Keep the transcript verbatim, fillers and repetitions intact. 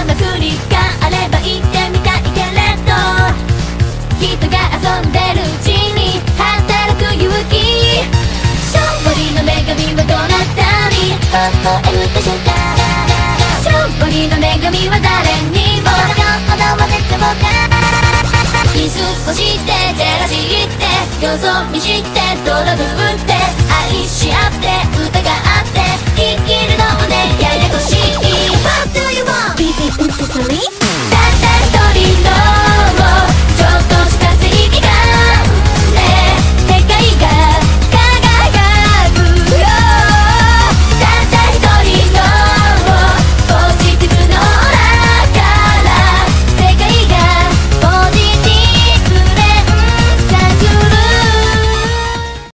まくりがあれば言ってみたいけれど、人が遊んでるうちに働く勇気、勝利の女神はどなたに微笑むでしょうか。勝利の女神は誰にも踊らせてもか、キスをして照らしてよそ見して泥塗って愛し合って疑